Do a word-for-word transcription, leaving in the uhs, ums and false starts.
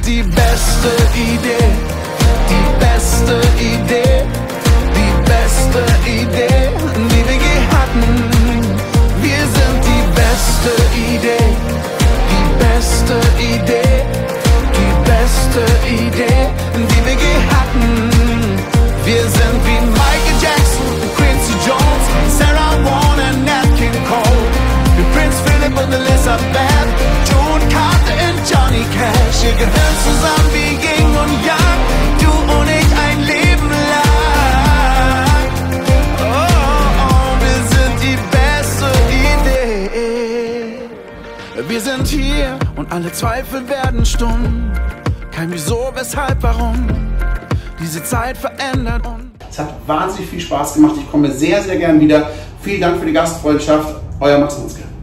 die beste Idee, die beste Idee, die beste Idee, die wir je hatten. Wir sind die beste Idee, die beste Idee, die beste Idee, die wir je hatten. Wir sind wie Michael Jackson, Quincy Jones, Sarah Vaughan und Nat King Cole, wie Prince Philip und Elizabeth, Joe und Carter und Johnny Cash. Wir gehören zusammen wie Yin und Yang, du und ich ein Leben lang. Oh, oh, oh, wir sind die beste Idee. Wir sind hier und alle Zweifel werden stumm. Kein Wieso, Weshalb, Warum. Diese Zeit verändert uns. Es hat wahnsinnig viel Spaß gemacht. Ich komme sehr, sehr gern wieder. Vielen Dank für die Gastfreundschaft. Euer Max Mutzke.